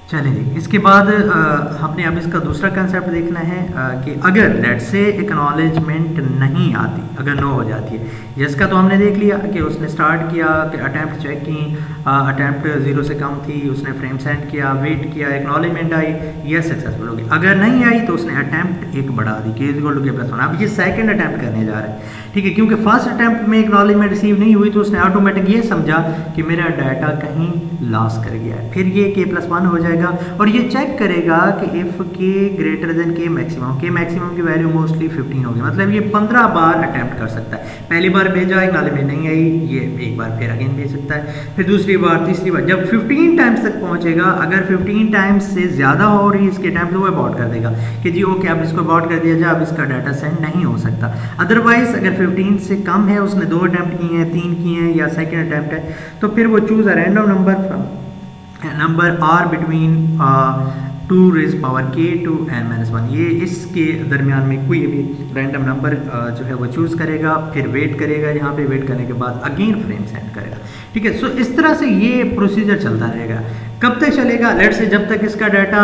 चलें जी, इसके बाद हमने अब इसका दूसरा कंसेप्ट देखना है कि अगर लेट से एक्नॉलेजमेंट नहीं आती, अगर नो हो जाती है, जिसका तो हमने देख लिया कि उसने स्टार्ट किया कि अटैम्प्ट चेक की, अटैम्प्ट 0 से कम थी, उसने फ्रेम सेंड किया, वेट किया, एक्नॉलेजमेंट आई, यह सक्सेसफुल हो गई। अगर नहीं आई तो उसने अटैम्प्ट एक बढ़ा दी, के इक्वल टू के प्लस 1। अब ये सेकंड अटैम्प्ट करने जा रहा है, ठीक है, क्योंकि फर्स्ट अटैम्प्ट में एक्नॉलेजमेंट रिसीव नहीं हुई तो उसने ऑटोमेटिक ये समझा कि मेरा डाटा कहीं लॉस कर गया है। फिर ये के प्लस 1 हो जाएगा और ये चेक करेगा कि if K greater than K maximum, K maximum की वैल्यू मोस्टली 15 होगी, मतलब ये 15 बार अटैम्प्ट कर सकता है। पहली बार भेजा, एक्नॉलेजमेंट नहीं आई, ये एक बार फिर अगेन भेज सकता है, फिर दूसरी बार, तीसरी बार, जब 15 टाइम्स तक पहुंचेगा, अगर 15 टाइम्स से ज़्यादा हो रही इसके अटैम्प्ट, तो वो अबॉर्ट कर देगा कि जी ओके अब इसको अबॉर्ट कर दिया जाए, अब इसका डाटा सेंड नहीं हो सकता। अदरवाइज अगर 15 से कम है, उसने 2 अटैम्प्ट किए हैं, 3 किए हैं या सेकेंड अटैम्प्ट है, तो फिर वो choose a random number R between 2 raise power k to n-1, ये इसके दरमियान में कोई भी रैंडम नंबर जो है वो चूज़ करेगा, फिर वेट करेगा, यहाँ पे वेट करने के बाद अगेन फ्रेम सेंड करेगा, ठीक है। सो इस तरह से ये प्रोसीजर चलता रहेगा। कब तक चलेगा? लेट से जब तक इसका डाटा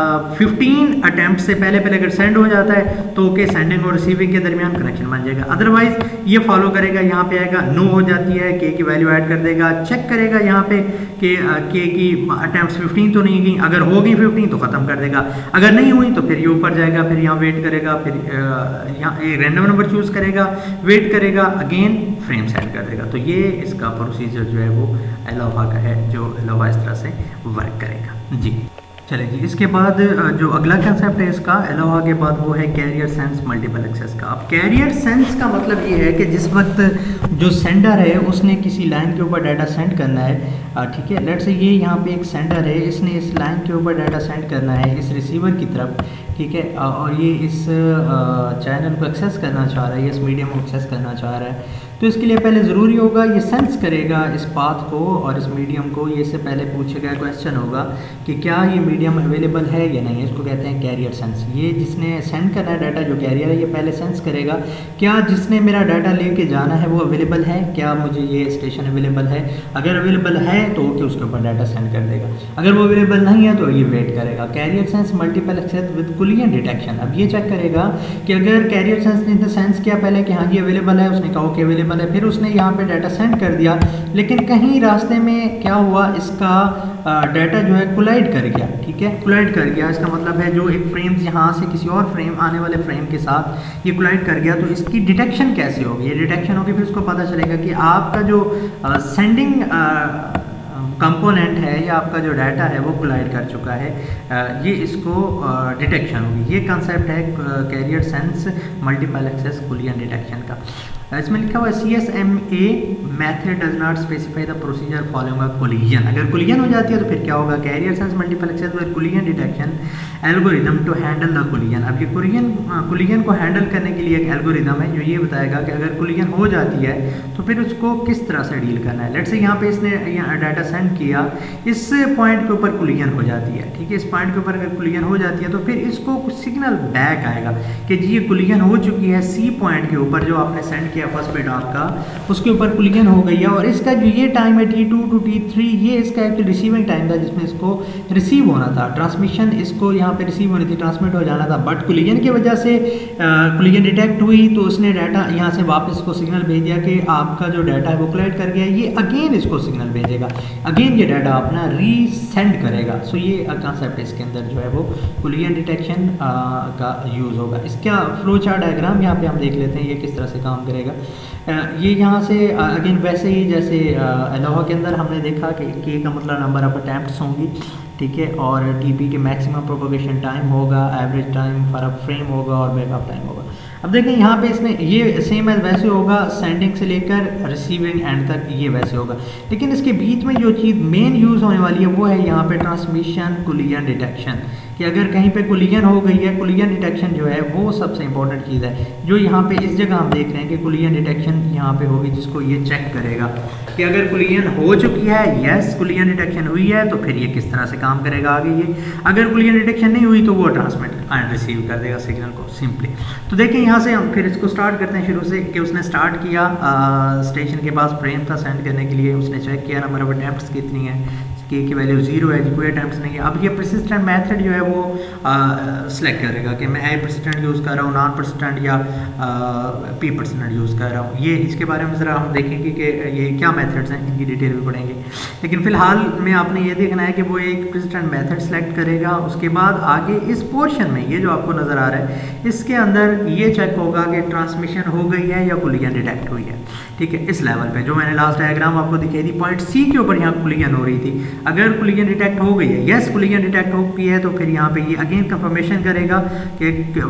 15 अटैम्प्ट से पहले अगर सेंड हो जाता है तो ओके, सेंडिंग और रिसीविंग के दरमियान कनेक्शन बन जाएगा। अदरवाइज ये फॉलो करेगा, यहाँ पे आएगा, नो हो जाती है, के की वैल्यू ऐड कर देगा, चेक करेगा यहाँ पे कि के की अटैम्प्ट 15 तो नहीं गई, अगर हो गई 15 तो ख़त्म कर देगा, अगर नहीं हुई तो फिर ये ऊपर जाएगा, फिर यहाँ वेट करेगा, फिर यहाँ एक रैंडम नंबर चूज़ करेगा, वेट करेगा, अगेन फ्रेम सेंड कर देगा। तो ये इसका प्रोसीजर जो है वो एलोहा का है, जो एलोहा इस तरह से वर्क करेगा जी। चलिए जी, इसके बाद जो अगला कंसेप्ट है इसका एलोहा के बाद वो है कैरियर सेंस मल्टीपल एक्सेस का। अब कैरियर सेंस का मतलब ये है कि जिस वक्त जो सेंडर है उसने किसी लाइन के ऊपर डाटा सेंड करना है, ठीक है, लेट्स से ये यहाँ पे एक सेंडर है, इसने इस लाइन के ऊपर डाटा सेंड करना है इस रिसीवर की तरफ, ठीक है, और ये इस चैनल को एक्सेस करना चाह रहा है, इस मीडियम को एक्सेस करना चाह रहा है, तो इसके लिए पहले ज़रूरी होगा ये सेंस करेगा इस पाथ को और इस मीडियम को। ये इससे पहले पूछेगा, क्वेश्चन होगा कि क्या ये मीडियम अवेलेबल है या नहीं, इसको कहते हैं कैरियर सेंस। ये जिसने सेंड करना है डाटा, जो कैरियर है, ये पहले सेंस करेगा क्या जिसने मेरा डाटा लेके जाना है वो अवेलेबल है, क्या मुझे ये स्टेशन अवेलेबल है, अगर अवेलेबल है तो ओके उसके ऊपर डाटा सेंड कर देगा, अगर वो अवेलेबल नहीं है तो ये वेट करेगा। Carrier sense multiple access with collision detection. अब ये चेक करेगा कि अगर कैरियर सेंस ने सेंस किया पहले कि हाँ जी अवेलेबल है, उसने कहा ओके अवेलेबल है, फिर उसने यहाँ पे डाटा सेंड कर दिया, लेकिन कहीं रास्ते में क्या हुआ, इसका डाटा जो है कोलाइड कर गया, ठीक है, कोलाइड कर गया, इसका मतलब है जो एक फ्रेम यहाँ से किसी और फ्रेम, आने वाले फ्रेम के साथ ये कोलाइड कर गया, तो इसकी डिटेक्शन कैसे होगी? ये डिटेक्शन होगी, फिर उसको पता चलेगा कि आपका जो सेंडिंग कंपोनेंट है या आपका जो डाटा है वो कोलाइड कर चुका है, ये इसको डिटेक्शन होगी। ये कंसेप्ट है carrier sense multiple access collision detection का। इसमें लिखा हुआ है CSMA method does not specify the procedure following a collision. अगर कोलिजन हो जाती है तो फिर क्या होगा? Carrier sense multiple access with collision detection algorithm to handle the collision. अब ये कोलिजन को हैंडल करने के लिए एक एल्गोरिदम है जो ये बताएगा कि अगर कोलिजन हो जाती है तो फिर उसको किस तरह से डील करना है। लेट्स से यहाँ पे इसने डाटा सेंड किया, इस पॉइंट के ऊपर कोलिजन हो जाती है, ठीक है, इस पॉइंट के ऊपर अगर कोलिजन हो जाती है तो फिर इसको कुछ सिग्नल बैक आएगा कि जी ये कोलिजन हो चुकी है, सी पॉइंट के ऊपर जो आपने सेंड किया फर्स्ट बिट आपका, उसके ऊपर कोलिजन हो गई है, और इसका जो ये टाइम है T2 to T3, ये इसका एक रिसीविंग टाइम था जिसमें इसको रिसीव होना था, ट्रांसमिशन इसको यहाँ पे रिसीव होनी थी, ट्रांसमिट हो जाना था, बट कोलिजन की वजह से कोलिजन डिटेक्ट हुई तो उसने डाटा यहाँ से वापस को सिग्नल भेज दिया कि आपका जो डाटा है वो कोलाइड कर गया। ये अगेन इसको सिग्नल भेजेगा, अगेन ये डाटा अपना रीसेंड करेगा। सो ये कंसेप्ट इसके अंदर जो है वो कोलिजन डिटेक्शन का यूज़ होगा। इसका फ्लो चार्ट डायग्राम यहाँ पे हम देख लेते हैं ये किस तरह से काम करेगा। ये यहाँ से अगेन वैसे ही जैसे एलोहा के अंदर हमने देखा कि के का मतलब नंबर ऑफ अटैम्प्ट्स होंगी, ठीक है, और टीपी के मैक्सिमम प्रोपगेशन टाइम होगा, average time for a frame होगा और बैकअप टाइम होगा। अब देखें यहाँ पे इसमें ये सेम है वैसे होगा, सेंडिंग से लेकर रिसीविंग एंड तक ये वैसे होगा, लेकिन इसके बीच में जो चीज़ मेन यूज़ होने वाली है वो है यहाँ पे ट्रांसमिशन कोलिजन डिटेक्शन, कि अगर कहीं पे कोलिजन हो गई है, कोलिजन डिटेक्शन जो है वो सबसे इंपॉर्टेंट चीज़ है, जो यहाँ पे इस जगह हम देख रहे हैं कि कोलिजन डिटेक्शन यहाँ पे होगी, जिसको ये चेक करेगा कि अगर कोलिजन हो चुकी है, यस कोलिजन डिटेक्शन हुई है, तो फिर ये किस तरह से काम करेगा आगे ये। अगर कोलिजन डिटेक्शन नहीं हुई तो वो ट्रांसमिट एंड रिसीव कर देगा सिग्नल को सिंपली। तो देखिए यहाँ से हम फिर इसको स्टार्ट करते हैं शुरू से कि उसने स्टार्ट किया, स्टेशन के पास फ्रेम था सेंड करने के लिए, उसने चेक किया नंबर ऑफ अटैम्प्ट्स कितनी है, के की वैल्यू 0 है, कोई अटैम्प्ट नहीं है। अब ये परसिस्टेंट मेथड जो है वो सेलेक्ट करेगा कि मैं ए परसिस्टेंट यूज़ कर रहा हूँ, नॉन परसिस्टेंट या पी परसिस्टेंट यूज़ कर रहा हूँ। ये इसके बारे में ज़रा हम देखेंगे कि ये क्या मेथड्स हैं, इनकी डिटेल भी पढ़ेंगे। लेकिन फ़िलहाल में आपने ये देखना है कि वो एक परसिस्टेंट मेथड सेलेक्ट करेगा। उसके बाद आगे इस पोर्शन में ये जो आपको नज़र आ रहा है इसके अंदर ये चेक होगा कि ट्रांसमिशन हो गई है या कोलिजन डिटेक्ट हुई है। ठीक है, इस लेवल पे जो मैंने लास्ट डायग्राम आपको दिखाई थी, पॉइंट सी के ऊपर यहाँ कोलिजन हो रही थी। अगर कोलिजन डिटेक्ट हो गई है, यस कोलिजन डिटेक्ट हो गई है, तो फिर यहाँ पे ये अगेन कंफर्मेशन करेगा कि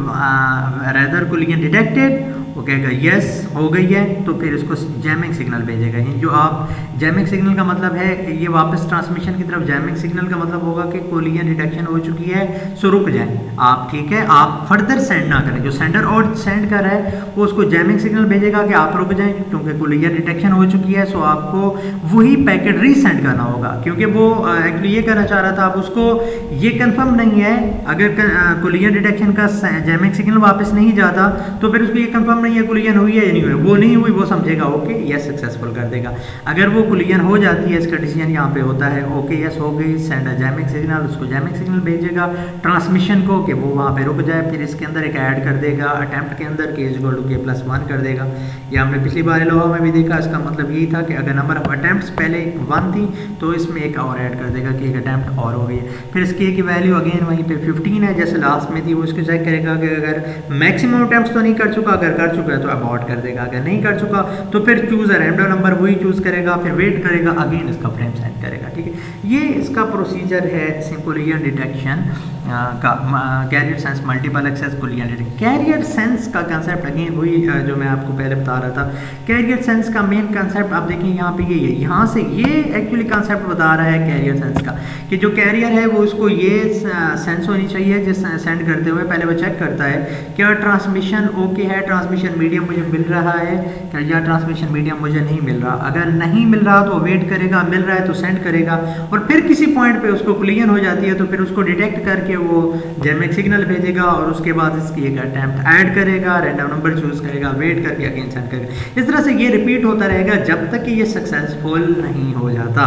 रेदर कोलिजन डिटेक्टेड, वो कहेगा यस हो गई है, तो फिर इसको जैमिंग सिग्नल भेजेगा। जो आप जैमिंग सिग्नल का मतलब है ये वापस ट्रांसमिशन की तरफ, जैमिंग सिग्नल का मतलब होगा कि कोलिजन डिटेक्शन हो चुकी है, सो रुक जाए आप। ठीक है, आप फर्दर सेंड ना करें। जो सेंडर और सेंड कर रहा है वो उसको जैमिंग सिग्नल भेजेगा कि आप रुक जाएं क्योंकि कोलिजन डिटेक्शन हो चुकी है, सो आपको वही पैकेट रीसेंड करना होगा। क्योंकि वो एक्चुअली ये करना चाह रहा था, अब उसको ये कंफर्म नहीं है, अगर कोलिजन डिटेक्शन का जैमिंग सिग्नल वापस नहीं जाता तो फिर उसको ये कंफर्म नहीं है कोलिजन हुई है या नहीं हुई। वो नहीं हुई वो समझेगा ओके यस सक्सेसफुल कर देगा। अगर वो कोलिजन हो जाती है, इसका डिसीजन यहाँ पे होता है ओके यस हो गई, सेंड अ जैमिंग सिग्नल, उसको जैमिंग सिग्नल भेजेगा ट्रांसमिशन को कि वो वहाँ पे रुक जाए। फिर इसके अंदर एक ऐड कर देगा अटैम्प्ट के अंदर के इक्वल टू k+1 कर देगा। ये हमने पिछली बार लोहा में भी देखा। इसका मतलब यही था कि अगर नंबर ऑफ अटैम्प्ट्स पहले 1 थी तो इसमें एक और ऐड कर देगा कि एक अटैम्प्ट और हो गई है। फिर इसके की वैल्यू अगेन वहीं पे 15 है जैसे लास्ट में थी, वो इसको चेक करेगा कि अगर मैक्सिमम अटैम्प्ट्स तो नहीं कर चुका, अगर कर चुका है तो अबॉर्ट कर देगा, अगर नहीं कर चुका तो फिर चूज अ रैंडम नंबर वही चूज करेगा, फिर वेट करेगा, अगेन इसका फ्रेम सेंड करेगा। ठीक है, ये इसका प्रोसीजर है कोलिजन डिटेक्शन का। Carrier sense multiple access collision detection. Carrier sense का कंसेप्ट अगेन वही जो मैं आपको पहले बता रहा था। कैरियर सेंस का मेन कंसेप्ट आप देखिए यहाँ पे ये है, यहाँ से ये एक्चुअली कंसेप्ट बता रहा है कैरियर सेंस का कि जो कैरियर है वो उसको ये सेंस होनी चाहिए जिस सेंड करते हुए पहले वो चेक करता है क्या ट्रांसमिशन ओके है, ट्रांसमिशन मीडियम मुझे मिल रहा है क्या, या ट्रांसमिशन मीडियम मुझे नहीं मिल रहा। अगर नहीं मिल रहा तो वेट करेगा, मिल रहा है तो सेंड करेगा, और फिर किसी पॉइंट पे उसको कोलिजन हो जाती है तो फिर उसको डिटेक्ट करके वो जैमिंग सिग्नल भेजेगा और उसके बाद इसकी एक अटैम्प्ट ऐड करेगा, रैंडम नंबर चूज करेगा, वेट करके अगेन सेंड करेगा। इस तरह से ये रिपीट होता रहेगा जब तक कि ये सक्सेसफुल नहीं हो जाता,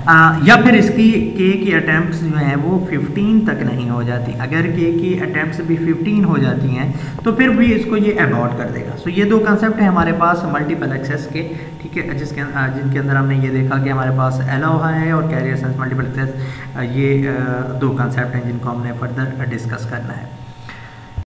या फिर इसकी के की अटैम्प्ट्स जो हैं वो 15 तक नहीं हो जाती। अगर के की अटैम्प्ट्स भी 15 हो जाती हैं तो फिर भी इसको ये अबॉर्ट कर देगा। सो ये दो कंसेप्ट है हमारे पास मल्टीपल एक्सेस के। ठीक है, जिनके अंदर हमने ये देखा कि हमारे पास एलोहा है और कैरियर सेंस मल्टीपल एक्सेस, ये दो कंसेप्ट हैं जिनको हमने फर्दर डिस्कस करना है।